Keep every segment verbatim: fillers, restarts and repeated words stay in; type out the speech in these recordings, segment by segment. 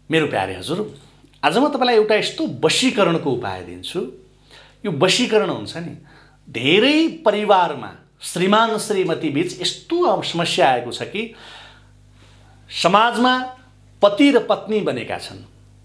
मेरो प्यारे हजुर, आज म तपाईलाई एउटा यस्तो वशीकरणको उपाय दिन्छु। यो वशीकरण हुन्छ नि, धेरै परिवारमा श्रीमान श्रीमती बीच यस्तो समस्या आएको छ कि समाजमा पति र पत्नी बनेका छन्,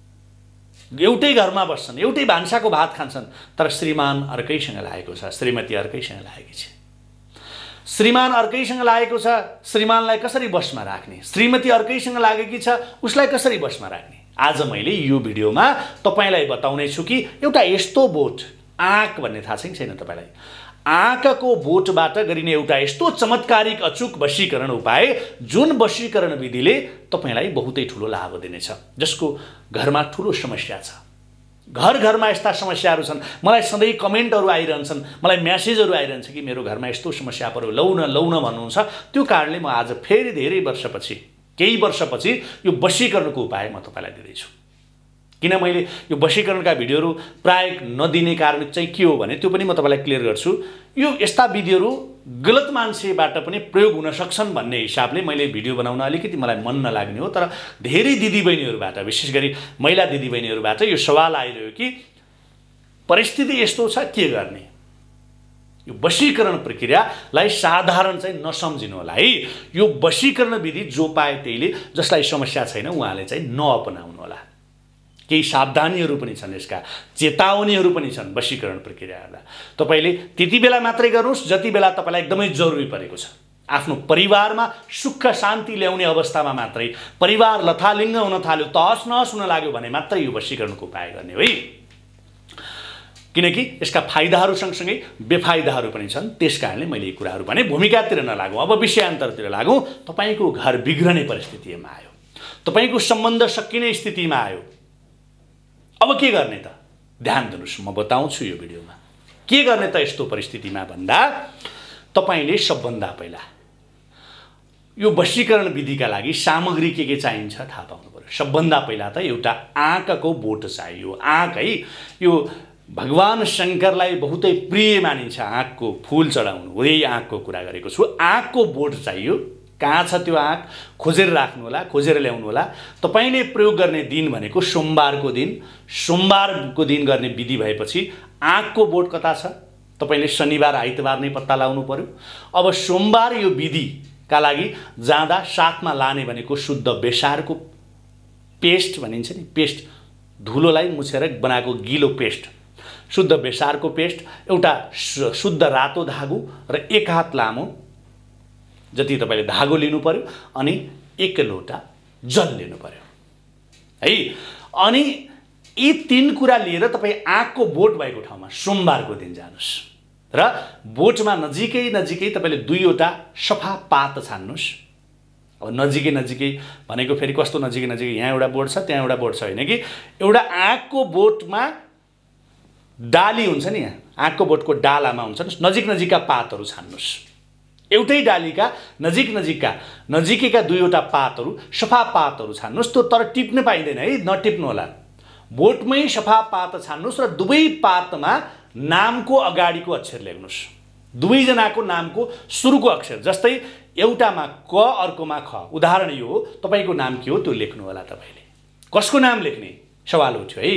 एउटै घरमा बस्छन्, एउटै भान्साको भात खान्छन्, तर श्रीमान अर्कैसँग लागेको छ, श्रीमती अर्कैसँग लागेकी छ। श्रीमान अर्कैसँग लागेको छ, श्रीमानलाई कसरी बसमा राख्ने, श्रीमती अर्कैसँग लागेकी छ, उसलाई कसरी बसमा राख्ने। आज मैले यो भिडियोमा तपाईलाई बताउने छु कि एउटा यस्तो बोट, आँक भन्ने थाहा छ कि छैन तपाईलाई, आँकको बोटबाट गरिने एउटा यस्तो चमत्कारिक अचूक वशीकरण उपाय जुन वशीकरण विधिले तपाईलाई बहुतै ठुलो लाभ दिनेछ। जसको घरमा ठुलो समस्या छ, घर घरमा यस्ता समस्याहरू छन्, मलाई सधैँ कमेन्टहरू आइरहन्छन्, मलाई म्यासेजहरू आइरहन्छ कि मेरो घरमा यस्तो समस्या पर्यो, लौ न लौ न भन्नुहुन्छ। त्यो कारणले म आज फेरि धेरै वर्षपछि, केही वर्षपछि यो वशीकरणको उपाय म तपाईलाई दिँदैछु। किन मैले यो वशीकरणका भिडियोहरू प्राय नदिने कारण चाहिँ के हो भने त्यो पनि म तपाईलाई क्लियर गर्छु। यो यस्ता विधिहरू गलत मान्छेबाट पनि प्रयोग हुन सक्छन् भन्ने हिसाबले मैले भिडियो बनाउन अलिकति मलाई मन नलाग्ने हो। तर धेरै दिदीबहिनीहरूबाट, विशेष गरी महिला दिदीबहिनीहरूबाट यो सवाल आइरह्यो कि परिस्थिति यस्तो छ, के गर्ने। यो वशीकरण प्रक्रियालाई साधारण चाहिँ नसम्झिनु होला है। यो वशीकरण विधि जो पाए त्यहीले, जसलाई समस्या छैन उहाँले चाहिँ नअपनाउनु होला। केही सावधानीहरू पनि छन्, यसका चेतावनीहरू पनि छन् वशीकरण प्रक्रियाहरूलाई। तपाईले त्यति बेला मात्रै गर्नुहोस् जति बेला तपाईलाई एकदमै जरुरी परेको छ। आफ्नो परिवारमा सुख शान्ति ल्याउने अवस्थामा मात्रै, परिवार लथालिङ्ग हुन थाल्यो, तहस नहस हुन लाग्यो भने मात्रै यो वशीकरणको उपाय गर्ने है। किनकि यसका फाइदाहरू सँगसँगै बेफाइदाहरू पनि छन्। त्यसकारणले मैले यी कुराहरू भने भूमिकातिर नलागौँ, अब विषयान्तरतिर लागौँ। तपाईको घर बिग्रने परिस्थितिमा आयो, तपाईको सम्बन्ध सकिने स्थितिमा आयो, अब के गर्ने त? ध्यान दिनुस्, म बताउँछु यो भिडियोमा के गर्ने त यस्तो परिस्थितिमा भन्दा तपाईले सबभन्दा पहिला यो वशीकरण विधिका लागि सामग्री के के चाहिन्छ थाहा पाउनु पर्यो। सबभन्दा पहिला त एउटा आँकको बोट चाहियो। आँक है, यो भगवान शंकरलाई बहुतै प्रिय मानिन्छ आँकको फूल चढाउनु, उही आँकको कुरा गरेको छु। आँकको बोट चाहियो। कहाँ छ त्यो आँक? खोजेर राख्नु होला, खोजेर ल्याउनु होला। तपाईले प्रयोग गर्ने दिन भनेको सोमबारको दिन। सोमबारको दिन गर्ने विधि भएपछि आँकको बोट कता छ? तपाईले शनिबार आइतबार नै पत्ता लगाउनु पर्यो। अब सोमबार यो विधिका लागि जाँदा साथमा लाने भनेको शुद्ध बेसारको पेस्ट भनिन्छ नि, पेस्ट, धुलोलाई मुछेर बनाएको गिलो पेस्ट, शुद्ध बेसारको पेस्ट, एउटा शुद्ध रातो धागो र एक हात लामो जति तपाईले धागो लिनु पर्यो, अनि एक लोटा जल लिनु पर्यो है। अनि यी तीन कुरा लिएर तपाई आँकको बोट भएको ठाउँमा सोमबारको दिन जानुस् र बोटमा नजिकै नजिकै तपाईले दुईवटा सफा पात छान्नुस्। अब नजिकै नजिकै भनेको फेरि कस्तो नजिकै नजिकै, यहाँ एउटा बोट छ त्यहाँ एउटा बोट छ हैन कि, एउटा आँकको बोटमा डाली हुन्छ नि, यहाँ आँकको बोटको डालामा हुन्छ नि नजिक नजिकका पातहरू छान्नुस्। एउटै डालीका नजिक नजिकका नजिकैका दुईवटा पातहरू, सफा पातहरू छान्नुस्। त्यो तर टिप्न पाइँदैन है, नटिप्नु होला। बोटमै सफा पात छान्नुस् र दुवै पातमा नामको अगाडिको अक्षर लेख्नुस्। दुवैजनाको नामको सुरुको अक्षर, जस्तै एउटामा क अर्कोमा ख। उदाहरण यो हो, तपाईको नाम के हो त्यो लेख्नु होला। तपाईले कसको नाम लेख्ने सवाल उठ्यो है।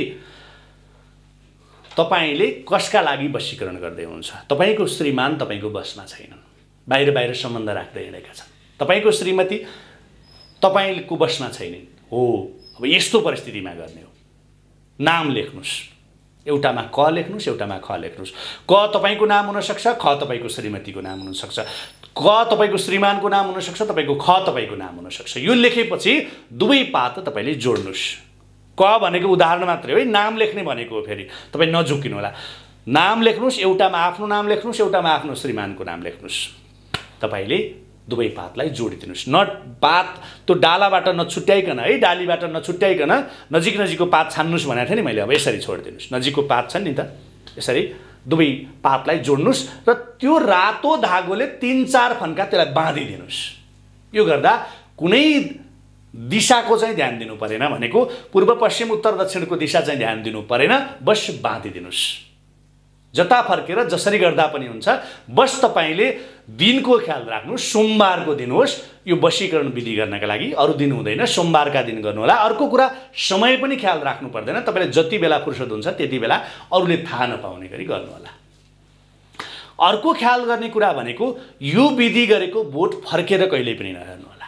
तपाईले कसका लागि वशीकरण गर्दै हुनुहुन्छ? तपाईको श्रीमान तपाईको बसमा छैनन्, बाहिर बाहिर सम्बन्ध राख्दै हिँडेका छन्। तपाईको श्रीमती तपाईको बसमा छैनन् हो। अब यस्तो परिस्थितिमा गर्ने हो, नाम लेख्नुस्। एउटामा क लेख्नुस्, एउटामा ख लेख्नुस्। क तपाईको नाम हुन सक्छ, ख तपाईको श्रीमतीको नाम हुन सक्छ, क तपाईको श्रीमानको नाम हुन सक्छ, तपाईको ख तपाईको नाम हुन सक्छ। यो लेखेपछि दुवै पात तपाईले जोड्नुस्। क भनेको उदाहरण मात्रै हो, नाम लेख्ने भनेको हो। फेरि तपाई नझुकिनु होला। नाम लेख्नुस्, एउटामा आफ्नो नाम लेख्नुस्, एउटामा आफ्नो श्रीमानको नाम लेख्नुस्। तपाईले दुवै पातलाई जोडिदिनुस्। न पात त्यो डालाबाट नछुट्याइकन है, डालीबाट नछुट्याइकन नजिक नजिकको पात छान्नुस् भनेको थिएँ नि मैले। अब यसरी छोडिदिनुस्। नजिकको पात छ नि त, यसरी दुवै पातलाई जोड्नुस् र त्यो रातो धागोले तीन चार फन्का त्यसलाई बाँधिदिनुस्। यो गर्दा कुनै दिशाको चाहिँ ध्यान दिनु परेन, भनेको पूर्व पश्चिम उत्तर दक्षिणको दिशा चाहिँ ध्यान दिनु परेन, बस बाँधिदिनुस्। जता फर्केर जसरी गर्दा पनि हुन्छ, बस तपाईँले दिनको ख्याल राख्नु। सोमबारको दिन होस् यो वशीकरण विधि गर्नका लागि, अरू दिन हुँदैन, सोमबारका दिन गर्नु होला। अर्को कुरा समय पनि ख्याल राख्नु पर्दैन, तपाईँले जति बेला फुर्सद हुन्छ त्यति बेला अरूले थाहा नपाउने गरी गर्नु होला। अर्को ख्याल गर्ने कुरा भनेको यो विधि गरेको बोट फर्केर कहिल्यै पनि नहेर्नु होला।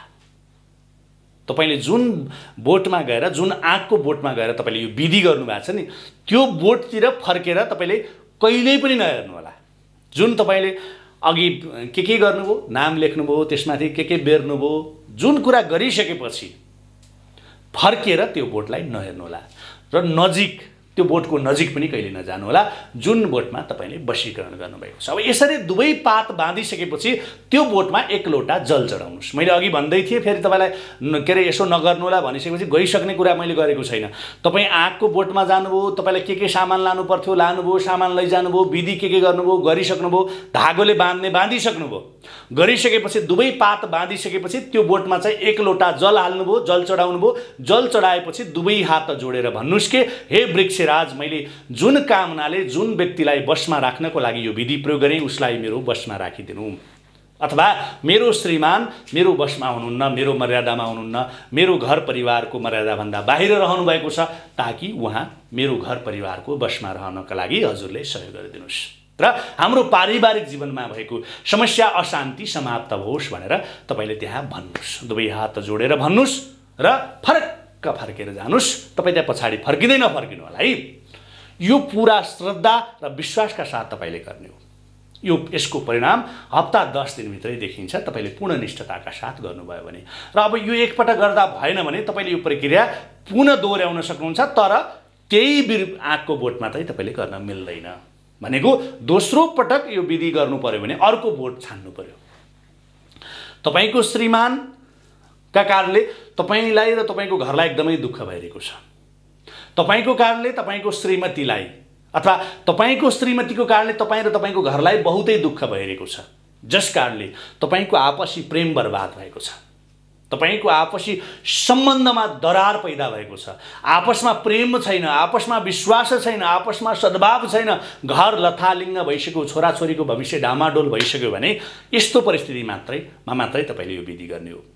तपाईले जुन बोटमा गएर, जुन आँकको बोटमा गएर तपाईले यो विधि गर्नुभएको छ नि, त्यो बोटतिर फर्केर तपाईले कहिल्यै पनि नहेर्नु होला। जुन तपाईले अघि के के गर्नुभयो, नाम लेख्नुभयो, त्यसमाथि के के बेर्नुभयो, जुन कुरा गरिसकेपछि फर्केर त्यो बोटलाई नहेर्नु होला र नजिक, त्यो बोटको नजिक पनि कहिले नजानु होला जुन बोटमा तपाईले वशीकरण गर्नुभएको छ। अब यसरी दुवै पात बाँधिसकेपछि त्यो बोटमा एक लोटा जल चढाउनुस्। मैले अघि भन्दै थिएँ, फेरि तपाईलाई के अरे यसो नगर्नु होला भनिसकेपछि गइसक्ने कुरा मैले गरेको छैन। तपाईँ आँकको बोटमा जानुभयो, तपाईँलाई के के सामान लानु पर्थ्यो लानुभयो, सामान लैजानुभयो, विधि के के गर्नुभयो गरिसक्नुभयो, धागोले बाँध्ने बाँधिसक्नुभयो। गरिसकेपछि दुवै पात बाँधिसकेपछि त्यो बोटमा चाहिँ एक लोटा जल हाल्नुभयो, जल चढाउनुभयो। जल चढाएपछि दुवै हात जोडेर भन्नुस् के हे वृक्षराज, मैले जुन कामनाले जुन व्यक्तिलाई वशमा राख्नको लागि यो विधि प्रयोग गरेँ उसलाई मेरो वशमा राखिदिनु, अथवा मेरो श्रीमान मेरो वशमा हुनुहुन्न, मेरो मर्यादामा हुनुहुन्न, मेरो घर परिवारको मर्यादाभन्दा बाहिर रहनु भएको छ, ताकि उहाँ मेरो घर परिवारको वशमा रहनका लागि हजुरले सहयोग गरिदिनुहोस् र हाम्रो पारिवारिक जीवनमा भएको समस्या अशान्ति समाप्त होस् भनेर तपाईले त्यहाँ भन्नुस्। दुवै हात जोडेर भन्नुस् र फरक्क फर्केर जानुस्। तपाईँ त्यहाँ पछाडि फर्किँदै नफर्किनु होला है। यो पुरा श्रद्धा र विश्वासका साथ तपाईले गर्ने हो। यो यसको परिणाम हप्ता दस दिनभित्रै देखिन्छ तपाईले पूर्ण निष्ठताका साथ गर्नुभयो भने। र अब यो एकपटक गर्दा भएन भने तपाईले यो प्रक्रिया पुनः दोहोर्याउन सक्नुहुन्छ, तर त्यही बिर आँकको बोटमा चाहिँ तपाईले गर्न मिल्दैन। भनेको दोस्रो पटक यो विधि गर्नु पर्यो भने अर्को बोट छान्नु पर्यो। तपाईको श्रीमानका कारणले तपाईलाई र तपाईको घरलाई एकदमै दुःख भइरहेको छ। तपाईको कारणले तपाईको श्रीमतीलाई अथवा तपाईको श्रीमतीको कारणले तपाईँ र तपाईको घरलाई बहुतै दुःख भइरहेको छ, जस कारणले तपाईको आपसी प्रेम बर्बाद भएको छ। तपाईको आपसी सम्बन्धमा दरार पैदा भएको छ। आपसमा प्रेम छैन, आपसमा विश्वास छैन, आपसमा सद्भाव छैन, घर लथालिङ्ग भइसक्यो, छोराछोरीको भविष्य डामाडोल भइसक्यो भने यस्तो परिस्थिति मात्रैमा मात्रै तपाईले यो विधि गर्ने हो।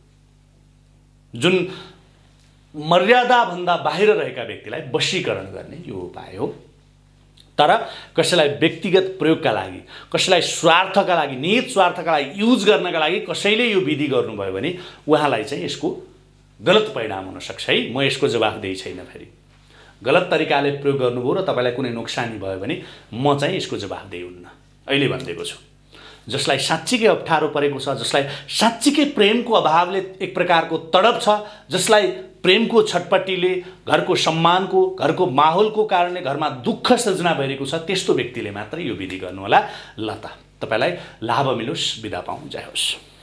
जुन मर्यादाभन्दा बाहिर रहेका व्यक्तिलाई वशीकरण गर्ने यो उपाय हो। तर कसैलाई व्यक्तिगत प्रयोगका लागि, कसैलाई स्वार्थका लागि, निहित स्वार्थका लागि युज गर्नका लागि कसैले यो विधि गर्नुभयो भने उहाँलाई चाहिँ यसको गलत परिणाम हुन सक्छ है। म यसको जवाफदेही छैन। फेरि गलत तरिकाले प्रयोग गर्नुभयो र तपाईलाई कुनै नोक्सानी भयो भने म चाहिँ यसको जवाफदेही हुन्न। अहिले भनिदिएको छु, जसलाई साँच्चीकै अप्ठ्यारो परेको छ, जसलाई साँच्चीकै प्रेमको अभावले एक प्रकारको तडप छ, जसलाई प्रेमको छटपट्टिले, घरको सम्मानको, घरको माहौलको कारणले घरमा दुःख सृजना भइरहेको छ, त्यस्तो व्यक्तिले मात्रै यो विधि गर्नु होला। ल त तपाईलाई लाभ मिलोस्, बिदा पाऊँ, जय होस्।